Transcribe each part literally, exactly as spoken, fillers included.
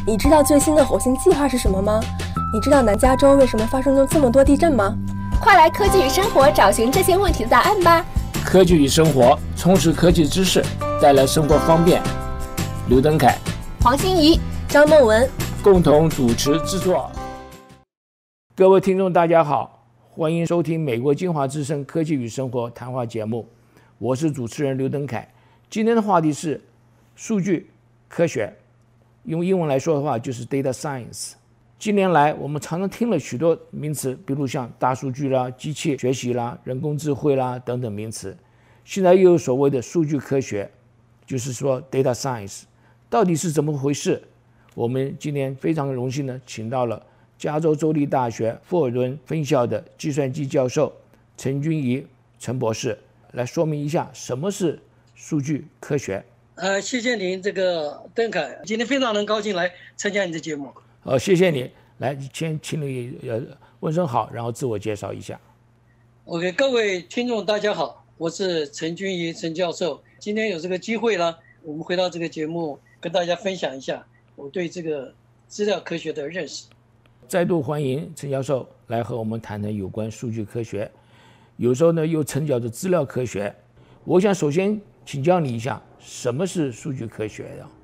你知道最新的火星计划是什么吗？你知道南加州为什么发生了这么多地震吗？ 快来科技与生活找寻这些问题的答案吧！ 科技与生活，充实科技知识，带来生活方便。刘登凯、 黄欣怡、 张梦文共同主持制作。各位听众大家好，欢迎收听美国精华之声科技与生活谈话节目，我是主持人刘登凯。今天的话题是数据科学，用英文来说的话就是 data science。近年来我们常常听了许多名词，比如像大数据啦、机器学习啦、人工智慧啦等等名词，现在又有所谓的数据科学，就是说 data science 到底是怎么回事？我们今天非常荣幸的请到了加州州立大学富尔顿分校的计算机教授陈君仪陈博士来说明一下什么是数据科学。 呃，谢谢您，这个邓凯，今天非常能高兴来参加你的节目。 呃，谢谢你，来先请你呃问声好，然后自我介绍一下。 OK， 各位听众大家好，我是陈君仪陈教授。今天有这个机会呢，我们回到这个节目，跟大家分享一下我对这个资料科学的认识。 再度欢迎陈教授来和我们谈谈有关数据科学，有时候呢又称叫做资料科学。我想首先请教你一下，什么是数据科学呀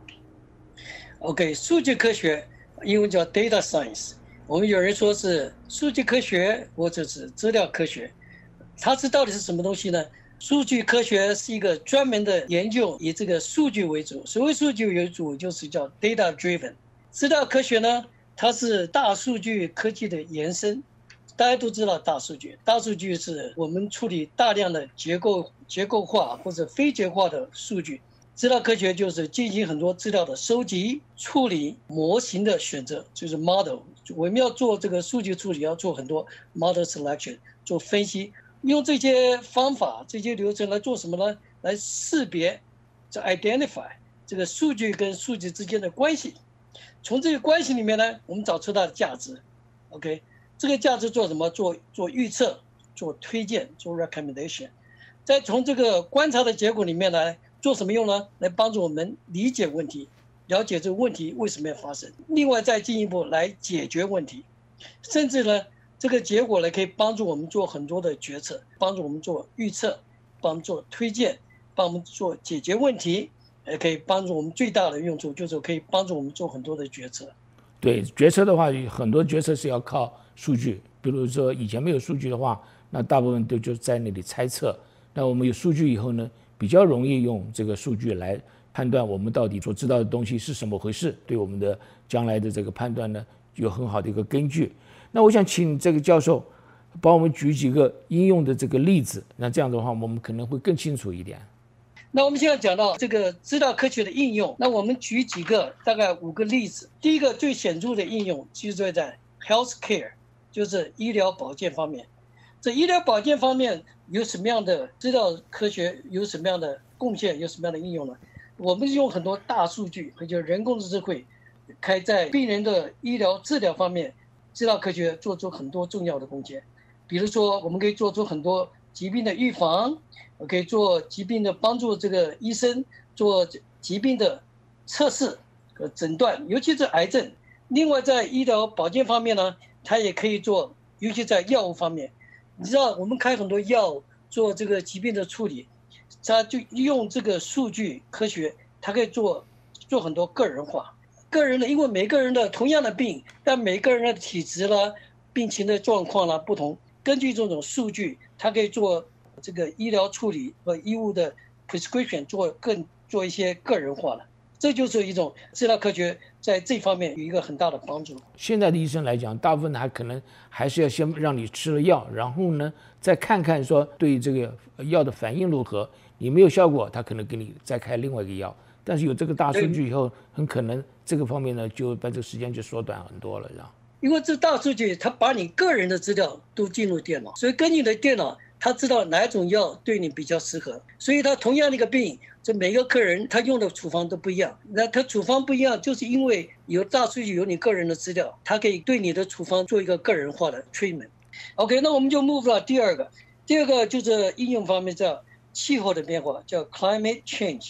？OK， 数据科学英文叫 data science， 我们有人说是数据科学或者是资料科学，它是到底是什么东西呢？数据科学是一个专门的研究，以这个数据为主。所谓数据为主，就是叫 data driven。资料科学呢，它是大数据科技的延伸。大家都知道大数据，大数据是我们处理大量的结构结构化或者非结构化的数据。资料科学就是进行很多资料的收集、处理、模型的选择，就是 model。我们要做这个数据处理，要做很多 model selection， 做分析。用这些方法、这些流程来做什么呢？来识别、这 identify 这个数据跟数据之间的关系。从这个关系里面呢，我们找出它的价值。OK， 这个价值做什么？做做预测、做推荐、做 recommendation。再从这个观察的结果里面呢，做什么用呢？来帮助我们理解问题，了解这个问题为什么要发生。另外再进一步来解决问题，甚至呢。这个结果呢，可以帮助我们做很多的决策，帮助我们做预测，帮我们做推荐，帮我们做解决问题，也可以帮助我们最大的用处就是可以帮助我们做很多的决策。 对，决策的话，很多决策是要靠数据。比如说以前没有数据的话，那大部分都就在那里猜测。那我们有数据以后呢，比较容易用这个数据来判断我们到底所知道的东西是什么回事，对我们的将来的这个判断呢，有很好的一个根据。那我想请这个教授帮我们举几个应用的这个例子，那这样的话我们可能会更清楚一点。 那我们现在讲到这个资料科学的应用，那我们举几个大概五个例子。第一个最显著的应用就是在 healthcare， 就是医疗保健方面。这医疗保健方面有什么样的资料科学，有什么样的贡献，有什么样的应用呢？我们用很多大数据和就人工智慧，可以在病人的医疗治疗方面资料科学做出很多重要的贡献。比如说我们可以做出很多疾病的预防，可以做疾病的帮助这个医生做疾病的测试和诊断，尤其是癌症。另外在医疗保健方面呢，它也可以做，尤其在药物方面。你知道我们开很多药做这个疾病的处理，它就用这个数据科学，它可以做做很多个人化个人的，因为每个人的同样的病，但每个人的体质啦、病情的状况啦不同，根据这种数据，它可以做这个医疗处理和医务的 prescription 做更做一些个人化了。这就是一种资料科学在这方面有一个很大的帮助。 现在的医生来讲，大部分还可能还是要先让你吃了药，然后呢再看看说对这个药的反应如何，你没有效果，他可能给你再开另外一个药。但是有这个大数据以后，很可能这个方面呢，就把这个时间就缩短很多了，是吧？ 因为这大数据，它把你个人的资料都进入电脑，所以根据你的电脑，它知道哪一种药对你比较适合。所以它同样的一个病，这每个客人他用的处方都不一样。那他处方不一样，就是因为有大数据，有你个人的资料，它可以对你的处方做一个个人化的 treatment。OK， 那我们就 move 到第二个，第二个就是应用方面叫气候的变化，叫 climate change。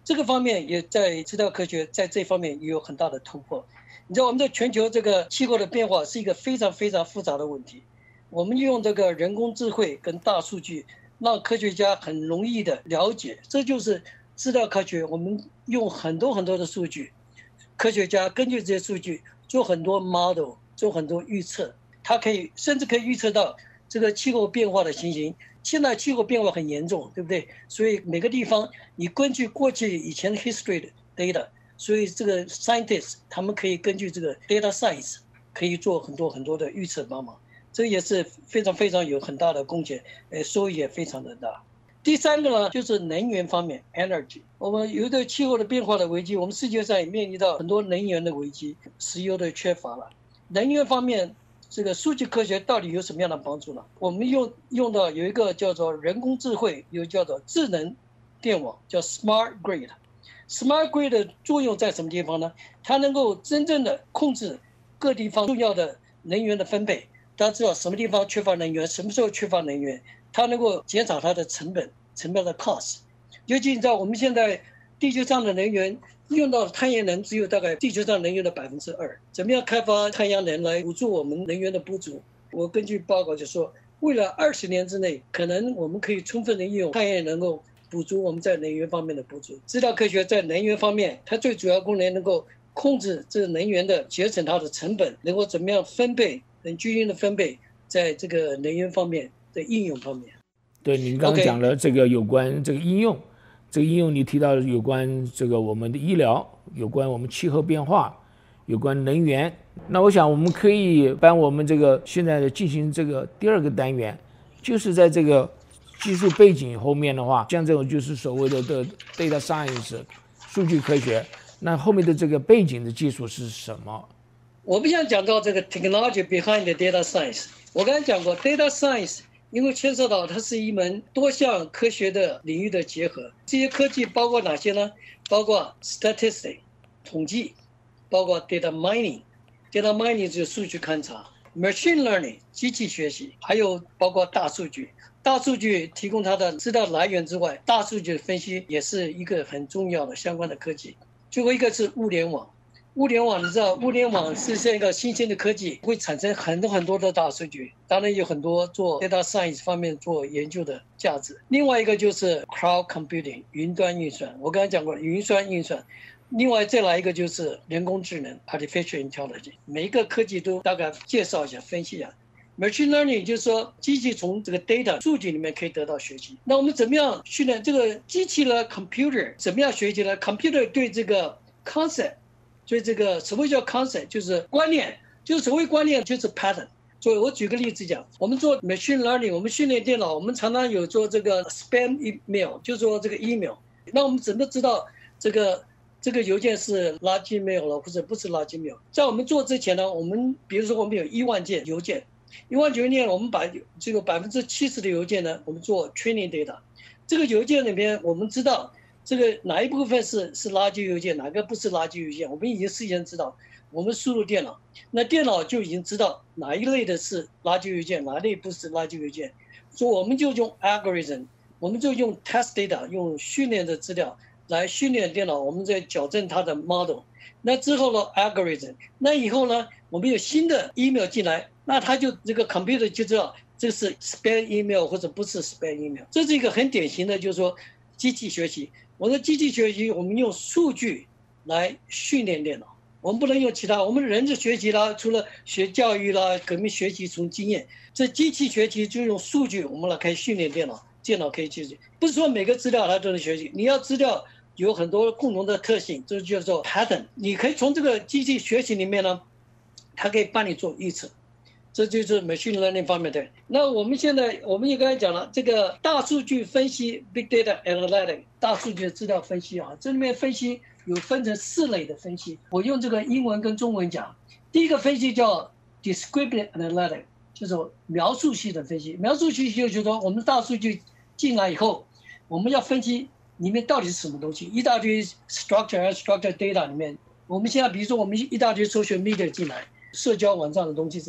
这个方面也在资料科学在这方面也有很大的突破。你知道我们在全球这个气候的变化是一个非常非常复杂的问题，我们用这个人工智慧跟大数据让科学家很容易的了解，这就是资料科学。我们用很多很多的数据，科学家根据这些数据做很多 model， 做很多预测，它可以甚至可以预测到这个气候变化的情形。现在气候变化很严重，对不对？所以每个地方你根据过去以前 history 的 data， 所以这个 scientists 他们可以根据这个 data science 可以做很多很多的预测帮忙，这也是非常非常有很大的贡献，呃，收益也非常的大。第三个呢，就是能源方面 energy。我们有的气候的变化的危机，我们世界上也面临到很多能源的危机，石油的缺乏了。能源方面，这个数据科学到底有什么样的帮助呢？我们用用到有一个叫做人工智慧，又叫做智能电网，叫 smart grid。smart grid 的作用在什么地方呢？它能够真正的控制各地方重要的能源的分配。大家知道什么地方缺乏能源，什么时候缺乏能源，它能够减少它的成本，成本的 cost。尤其你知道我们现在地球上的能源用到太阳能只有大概地球上能源的百分之二，怎么样开发太阳能来补助我们能源的不足？我根据报告就说，未来二十年之内，可能我们可以充分的应用太阳能够补足我们在能源方面的不足。资料科学在能源方面，它最主要功能能够控制这个能源的节省它的成本，能够怎么样分配，很均匀的分配在这个能源方面的应用方面。 对，您刚刚讲了这个有关这个应用。这个应用你提到有关这个我们的医疗，有关我们气候变化，有关能源。那我想我们可以把我们这个现在的进行这个第二个单元，就是在这个技术背景后面的话，像这种就是所谓的的 data science 数据科学，那后面的这个背景的技术是什么？ 我们想讲到这个 technology behind the data science。我刚才讲过 data science。因为牵涉到它是一门多项科学的领域的结合，这些科技包括哪些呢？包括 statistics 统计，包括 data mining，data mining 就是数据勘察 ，machine learning 机器学习，还有包括大数据。大数据提供它的资料来源之外，大数据的分析也是一个很重要的相关的科技。最后一个是物联网。物联网，你知道，物联网是这个新兴的科技，会产生很多很多的大数据，当然有很多做 data science 方面做研究的价值。另外一个就是 cloud computing 云端运算，我刚才讲过云端运算。另外再来一个就是人工智能 artificial intelligence， 每一个科技都大概介绍一下，分析一下。machine learning 就是说机器从这个 data 数据里面可以得到学习。那我们怎么样训练这个机器呢 computer 怎么样学习呢？ computer 对这个 concept。所以这个所谓叫 concept 就是观念，就是所谓观念就是 pattern。所以我举个例子讲，我们做 machine learning， 我们训练电脑，我们常常有做这个 spam email， 就是说这个 email。那我们怎么知道这个这个邮件是垃圾 mail 了，或者不是垃圾 mail？ 在我们做之前呢，我们比如说我们有一万件邮件，一万邮件，我们把这个百分之七十的邮件呢，我们做 training data。这个邮件里面，我们知道。这个哪一部分是是垃圾邮件，哪个不是垃圾邮件，我们已经事先知道。我们输入电脑，那电脑就已经知道哪一类的是垃圾邮件，哪一类不是垃圾邮件。所以我们就用 algorithm， 我们就用 test data， 用训练的资料来训练电脑，我们再矫正它的 model。那之后呢 algorithm， 那以后呢，我们有新的 email 进来，那它就这个 computer 就知道这是 spam email 或者不是 spam email。这是一个很典型的，就是说机器学习。我的机器学习，我们用数据来训练电脑，我们不能用其他。我们人的学习啦，除了学教育啦，革命学习从经验，这机器学习就用数据，我们来可以训练电脑，电脑可以学习。不是说每个资料它都能学习，你要资料有很多共同的特性，这就叫做 pattern。你可以从这个机器学习里面呢，它可以帮你做预测。这就是 machine learning 方面的。那我们现在，我们也刚才讲了，这个大数据分析 big data analytics 大数据的资料分析啊，这里面分析有分成四类的分析。我用这个英文跟中文讲，第一个分析叫 descriptive analytics， 就是描述系的分析。描述系就是说，我们大数据进来以后，我们要分析里面到底是什么东西。一大堆 structure structure data 里面，我们现在比如说我们一大堆 social media 进来。社交网站的东西知道，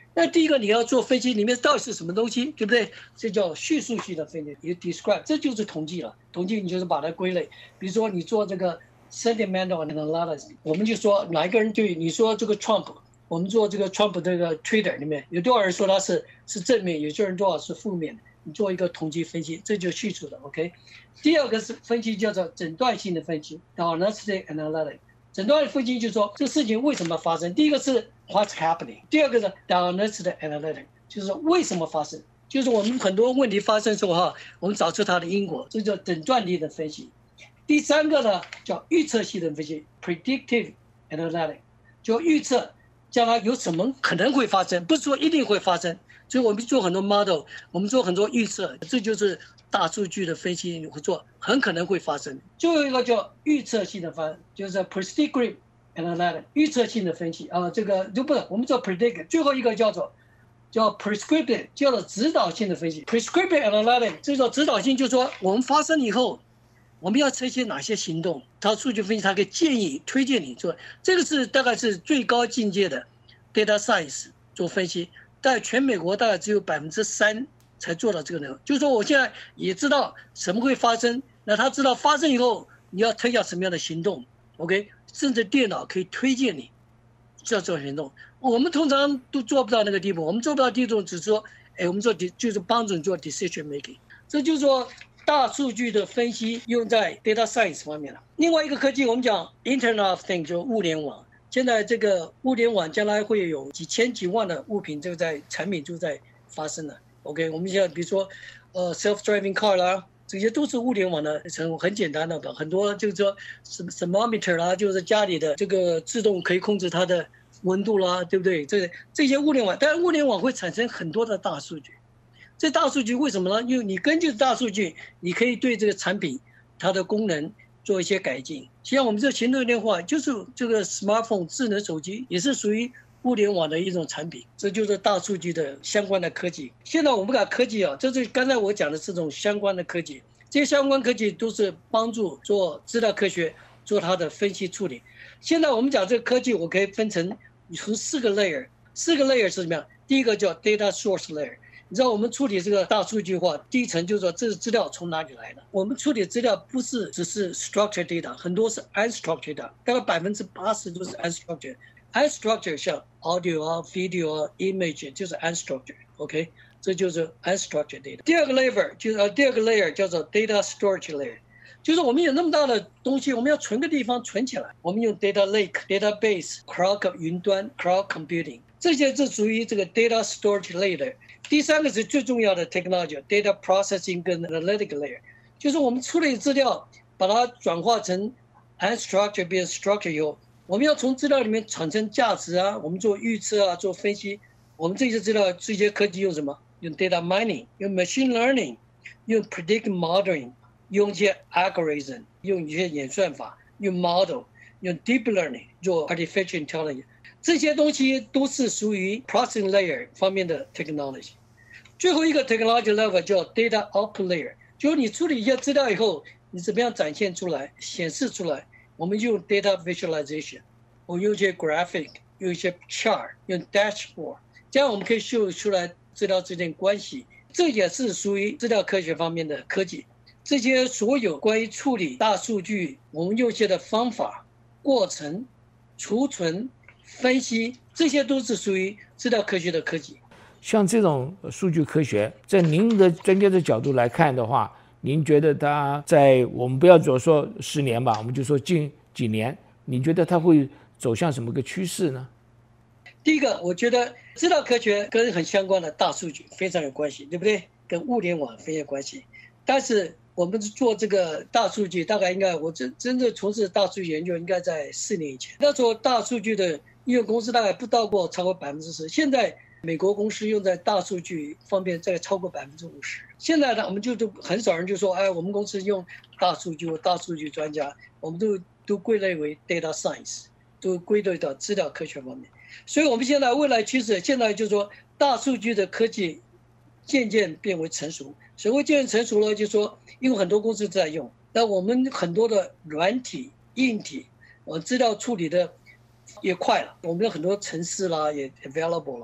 那第一个你要做分析，里面到底是什么东西，对不对？这叫叙述性的分析，有 describe， 这就是统计了。统计你就是把它归类，比如说你做这个 sentimental analysis， 我们就说哪一个人对你说这个 Trump， 我们做这个 Trump 这个 Twitter 里面有多少人说他是是正面，有些人多少是负面的，你做一个统计分析，这就叙述的 OK。第二个是分析叫做诊断性的分析 diagnostic analysis。诊断分析就是说这事情为什么发生，第一个是 what's happening， 第二个是 diagnostic analysis， 就是为什么发生，就是我们很多问题发生之后哈，我们找出它的因果，这叫诊断力的分析。第三个呢叫预测性的分析 predictive analysis， 就预测将来有什么可能会发生，不是说一定会发生，所以我们做很多 model， 我们做很多预测，这就是大数据的分析会做，很可能会发生。最后一个叫预测性的分，就是 predictive analysis， 预测性的分析啊，这个就不是我们叫 predict。最后一个叫做叫 prescriptive， 叫做指导性的分析。prescriptive analysis 这叫指导性，就是说我们发生以后，我们要采取哪些行动？它数据分析它可以建议、推荐你做，这个是大概是最高境界的 data science 做分析，在全美国大概只有百分之三。才做到这个内容，就是说我现在也知道什么会发生，那他知道发生以后你要推下什么样的行动 ，OK， 甚至电脑可以推荐你要做行动。我们通常都做不到那个地步，我们做不到地步，只是说，哎，我们做就是帮助你做 decision making， 这就是说大数据的分析用在 data science 方面了。另外一个科技，我们讲 Internet of Things， 就物联网。现在这个物联网将来会有几千几万的物品，这个在产品就在发生了。OK， 我们现在比如说，呃 ，self-driving car 啦，这些都是物联网的成很简单的，很多就是说什么 thermometer 啦，就是家里的这个自动可以控制它的温度啦，对不对？这这些物联网，但是物联网会产生很多的大数据，这大数据为什么呢？因为你根据大数据，你可以对这个产品它的功能做一些改进。像我们这行动电话，就是这个 smartphone 智能手机，也是属于物联网的一种产品，这就是大数据的相关的科技。现在我们讲科技啊，这是刚才我讲的这种相关的科技，这些相关科技都是帮助做资料科学做它的分析处理。现在我们讲这个科技，我可以分成从四个 layer， 四个 layer 是什么样？第一个叫 data source layer， 你知道我们处理这个大数据化，第一层就是说这个资料从哪里来的。我们处理资料不是只是 structured data， 很多是 unstructured data， 大概百分之八十都是 unstructured。unstructured 像 audio 啊 video 啊 image 就是 unstructured，OK， 这就是 unstructured data。第二个 layer 就是呃第二个 layer 叫做 data storage layer， 就是我们有那么大的东西，我们要存个地方存起来，我们用 data lake、database、cloud 云端、cloud computing， 这些是属于这个 data storage layer。第三个是最重要的 technology，data processing 跟 analytic layer， 就是我们处理资料，把它转化成 unstructured 变 structured 以后。我们要从资料里面产生价值啊，我们做预测啊，做分析。我们这些资料，这些科技用什么？用 data mining， 用 machine learning， 用 predictive modeling， 用一些 algorithm， 用一些演算法，用 model， 用 deep learning， 做 artificial intelligence。这些东西都是属于 processing layer 方面的 technology。最后一个 technology level 叫 data output layer， 就是你处理一些资料以后，你怎么样展现出来、显示出来？我们用 data visualization， 我用一些 graphic， 用一些 chart， 用 dashboard， 这样我们可以秀出来资料之间关系。这也是属于资料科学方面的科技。这些所有关于处理大数据，我们用一些的方法、过程、储存、分析，这些都是属于资料科学的科技。 像这种数据科学，在您的专家的角度来看的话，您觉得它在我们不要只说十年吧，我们就说近几年，你觉得它会走向什么个趋势呢？ 第一个，我觉得资料科学跟很相关的大数据非常有关系，对不对？跟物联网非常有关系。但是我们做这个大数据，大概应该我真真正从事大数据研究，应该在四年以前。那时候大数据的应用公司大概不到过超过百分之十，现在美国公司用在大数据方面在超过百分之五十。现在呢，我们就都很少人就说，哎，我们公司用大数据或大数据专家，我们都都归类为 data science， 都归类到资料科学方面。所以我们现在未来趋势，现在就是说大数据的科技渐渐变为成熟。所谓渐渐成熟了，就是说因为很多公司在用，那我们很多的软体、硬体，我资料处理的也快了，我们有很多程式啦，也 available 啦。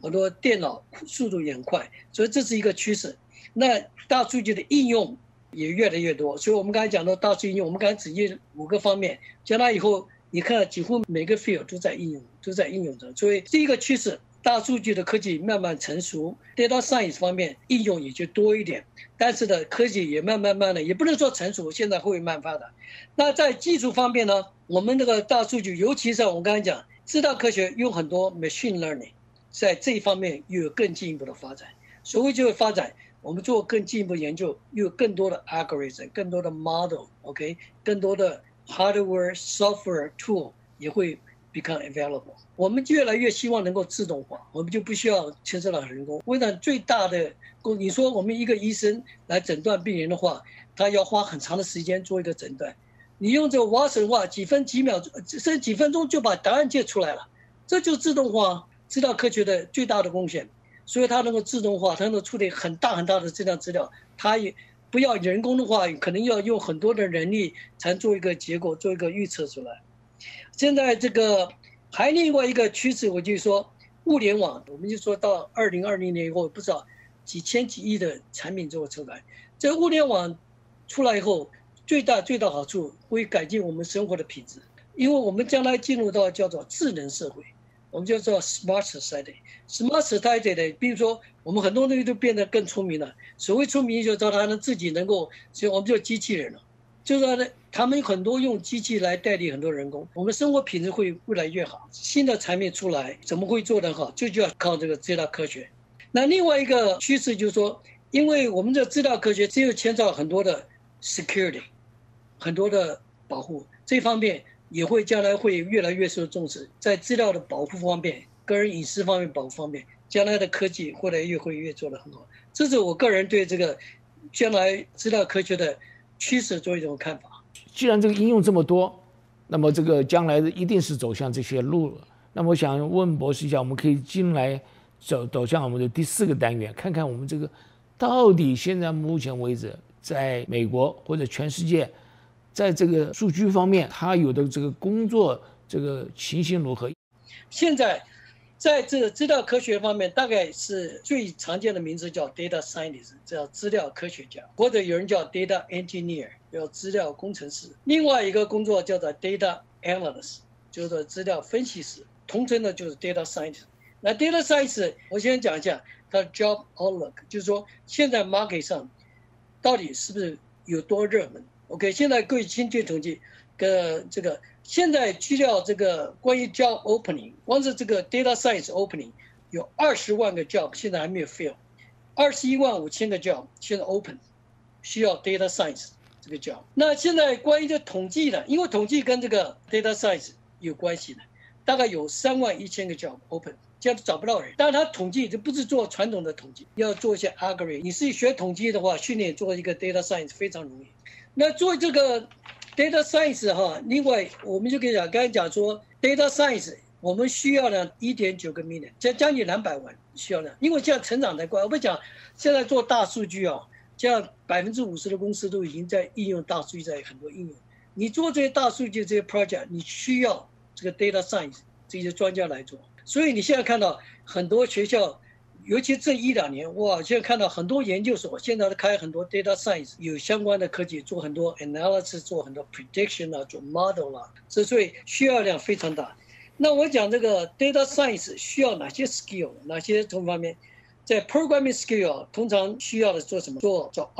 很多电脑速度也很快，所以这是一个趋势。那大数据的应用也越来越多，所以我们刚才讲到大数据应用，我们刚才只记五个方面，将来以后你看几乎每个 field 都在应用，都在应用中。所以第一个趋势，大数据的科技慢慢成熟 ，data science 方面应用也就多一点。但是呢，科技也慢慢慢的，也不能说成熟，现在会慢发展。那在技术方面呢，我们这个大数据，尤其是我刚才讲，资料科学用很多 machine learning， 在这一方面又有更进一步的发展。所谓就是发展，我们做更进一步研究，又有更多的 algorithm， 更多的 model，OK， 更多的 hardware、software tool 也会 become available。我们越来越希望能够自动化，我们就不需要牵涉到人工。为了最大的工，你说我们一个医生来诊断病人的话，他要花很长的时间做一个诊断。你用这个 Watson 的话，几分几秒，甚至几分钟就把答案解出来了，这就是自动化资料科学的最大的贡献。所以它能够自动化，它能够处理很大很大的质量资料，它也不要人工的话，可能要用很多的人力才做一个结果，做一个预测出来。现在这个还另外一个趋势，我就说物联网，我们就说到二零二零年以后，不知道几千几亿的产品做出来。这个物联网出来以后，最大最大好处会改进我们生活的品质，因为我们将来进入到叫做智能社会。我们就叫 smart society。smart society 的，比如说我们很多东西都变得更聪明了。所谓聪明，就是说它能自己能够，所以我们就机器人了。就是说呢，他们很多用机器来代替很多人工，我们生活品质会越来越好。新的产品出来，怎么会做得好，就就要靠这个资料科学。那另外一个趋势就是说，因为我们的资料科学只有牵涉很多的 security， 很多的保护这方面。也会将来会越来越受重视，在资料的保护方面、个人隐私方面保护方面，将来的科技会来越会越做得很好。这是我个人对这个将来资料科学的趋势做一种看法。 既然这个应用这么多，那么这个将来一定是走向这些路了。那么我想问博士一下，我们可以进来走走向我们的第四个单元，看看我们这个到底现在目前为止，在美国或者全世界。在这个数据方面，它有的这个工作这个情形如何？ 现在在这个资料科学方面，大概是最常见的名字叫 data scientist， 叫资料科学家，或者有人叫 data engineer， 叫资料工程师。另外一个工作叫做 data analyst， 就是说资料分析师，统称的就是 data scientist。那 data scientist， 我先讲一下它的 job outlook， 就是说现在 market 上到底是不是有多热门？ OK， 现在各位亲据统计，跟这个现在资料这个关于 job opening， 光是这个 data science opening 有二十万个 job 现在还没有 fill， 二十一万五千个 job 现在 open， 需要 data science 这个 job。那现在关于这统计的，因为统计跟这个 data science 有关系的，大概有三万一千个 job open。 这样找不到人，但是他统计这不是做传统的统计，要做一些 algorithm。你是学统计的话，训练做一个 data science 非常容易。那做这个 data science 哈，另外我们就可以讲，刚才讲说 data science， 我们需要呢 一点九个 million， 将将近两百万需要呢，因为现在成长太快。我们讲现在做大数据啊，这样百分之五十的公司都已经在应用大数据，在很多应用。你做这些大数据这些 project， 你需要这个 data science 这些专家来做。 所以你现在看到很多学校，尤其这一两年，哇，现在看到很多研究所现在都开很多 data science 有相关的科技，做很多 analysis， 做很多 prediction 啊，做 model 啊，这所以需要量非常大。那我讲这个 data science 需要哪些 skill， 哪些同方面，在 programming skill 通常需要的做什么？做做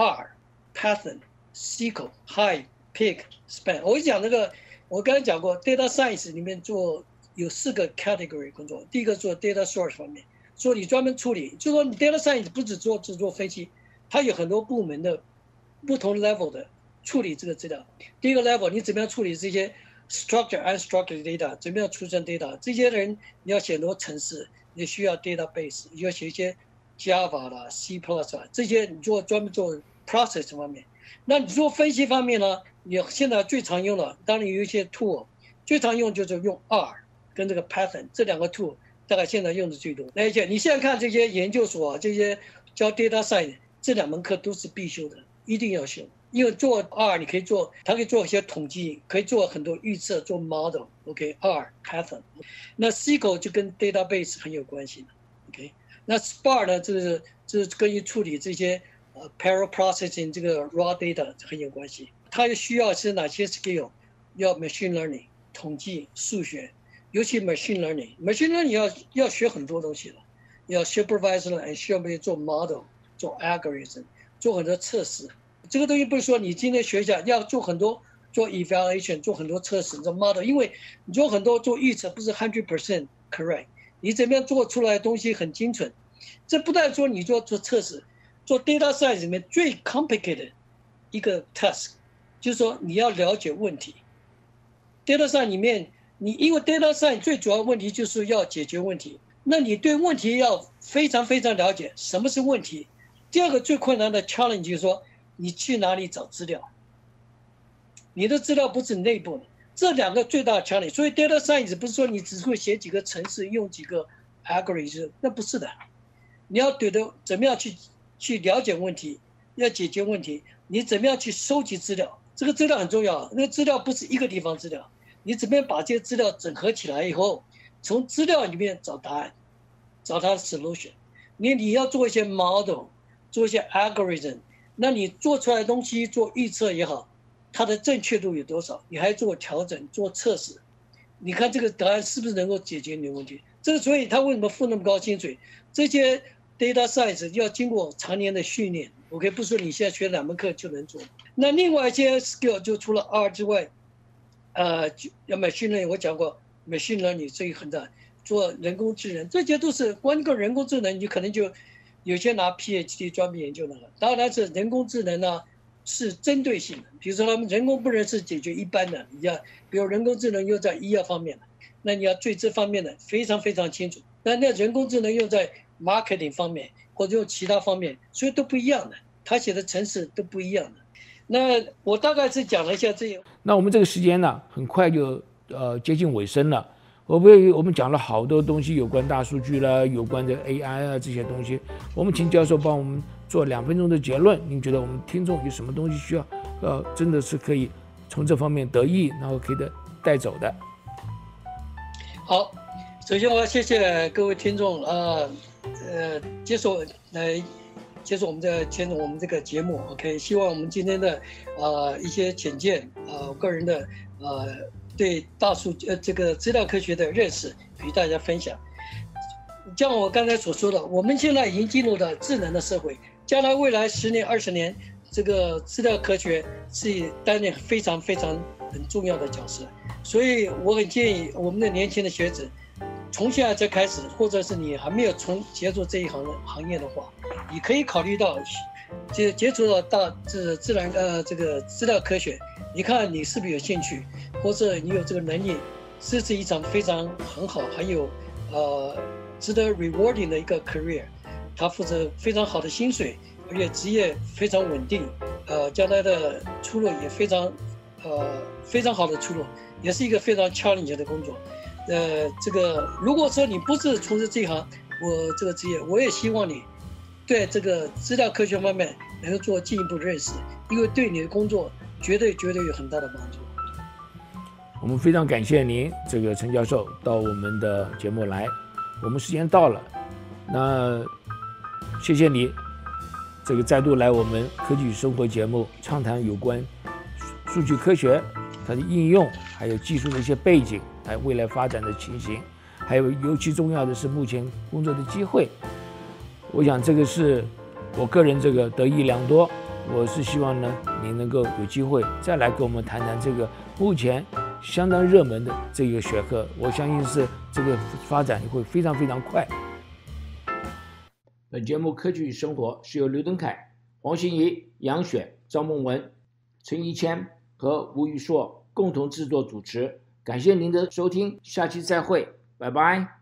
R、Python、S Q L、Hive、Pig、Span。我讲这个，我刚才讲过 data science 里面做。 有四个 category 工作，第一个做 data source 方面，说你专门处理，就说你 data science 不只做只做分析，它有很多部门的不同 level 的处理这个资料。第一个 level 你怎么样处理这些 structure unstructured data， 怎么样储存 data， 这些人你要写很多程式，你需要 database， 你要写一些 Java 啦、C plus 啊，这些你做专门做 process 方面。那你做分析方面呢，你现在最常用的，当然有一些 tool， 最常用就是用 R。 跟这个 Python 这两个 tool 大概现在用的最多。而且你现在看这些研究所、啊，这些教 data science 这两门课都是必修的，一定要修。因为做 R 你可以做，它可以做一些统计，可以做很多预测，做 model。OK， R Python， 那 S Q L 就跟 database 很有关系的。OK， 那 Spark 呢，这是这是跟于处理这些呃 parallel processing 这个 raw data 很有关系。它需要是哪些 skill？ 要 machine learning 统计、数学，尤其 machine learning。machine learning 要要学很多东西了，要 supervise 了，需要被做 model、做 algorithm、做很多测试。这个东西不是说你今天学一下，要做很多做 evaluation， 做很多测试，做 model， 因为你做很多做预测不是 one hundred percent correct， 你怎么样做出来的东西很精准。这不但说你做做测试，做 data science 里面最 complicated 一个 task， 就是说你要了解问题。data science 里面，你因为 data science 最主要的问题就是要解决问题，那你对问题要非常非常了解什么是问题。第二个最困难的 challenge 就是说你去哪里找资料，你的资料不是内部的，这两个最大的 challenge。所以 data science 不是说你只会写几个程式，用几个 algorithm， 那不是的。你要对的怎么样去去了解问题，要解决问题，你怎么样去收集资料，这个资料很重要。那个资料不是一个地方资料，你怎么样把这些资料整合起来以后，从资料里面找答案，找它的 solution。你你要做一些 model， 做一些 algorithm， 那你做出来的东西做预测也好，它的正确度有多少？你还做调整、做测试，你看这个答案是不是能够解决你的问题？这个所以他为什么付那么高薪水？这些 data science 要经过常年的训练。OK， 不是说你现在学两门课就能做。那另外一些 skill 就除了 R 之外，呃，要 machine learning 我讲过 ，machine learning 这个很大，做人工智能，这些都是光个人工智能，你可能就有些拿 PhD 专门研究那个。当然是人工智能呢是针对性的，比如说他们人工不能是解决一般的，你要比如人工智能用在医药方面的，那你要对这方面的非常非常清楚。那那人工智能用在 marketing 方面或者用其他方面，所以都不一样的，他写的程式都不一样的。那我大概是讲了一下这些。 那我们这个时间呢，很快就呃接近尾声了。我们我们讲了好多东西，有关大数据啦，有关的 A I 啊这些东西。我们请教授帮我们做两分钟的结论。您觉得我们听众有什么东西需要呃真的是可以从这方面得益，然后可以的带走的？ 好，首先我要谢谢各位听众啊，呃，接受来接受我们的接受我们这个节目 ，OK， 希望我们今天的呃一些浅见啊，我个人的呃对大数呃这个资料科学的认识与大家分享。像我刚才所说的，我们现在已经进入了智能的社会，将来未来十年、二十年，这个资料科学是担任非常非常很重要的角色。所以我很建议我们的年轻的学子，从现在才开始，或者是你还没有从接触这一行的行业的话，你可以考虑到接接触到大自自然呃这个资料科学，你看你是不是有兴趣，或者你有这个能力，这是一场非常很好，还有呃值得 rewarding 的一个 career， 它负责非常好的薪水，而且职业非常稳定，呃将来的出路也非常呃非常好的出路。也是一个非常 challenge 的工作，呃，这个如果说你不是从事这一行，我这个职业，我也希望你对这个资料科学方面能够做进一步的认识，因为对你的工作绝对绝对有很大的帮助。 我们非常感谢您，这个陈教授到我们的节目来，我们时间到了，那谢谢你，这个再度来我们科技与生活节目，畅谈有关数据科学。它的应用，还有技术的一些背景，还有未来发展的情形，还有尤其重要的是目前工作的机会。我想这个是我个人这个得益良多。我是希望呢，你能够有机会再来跟我们谈谈这个目前相当热门的这个学科。我相信是这个发展会非常非常快。本节目《科技与生活》是由刘登凯、黄欣怡、杨雪、赵梦文、陈怡谦和吴玉硕共同制作主持，感谢您的收听，下期再会，拜拜。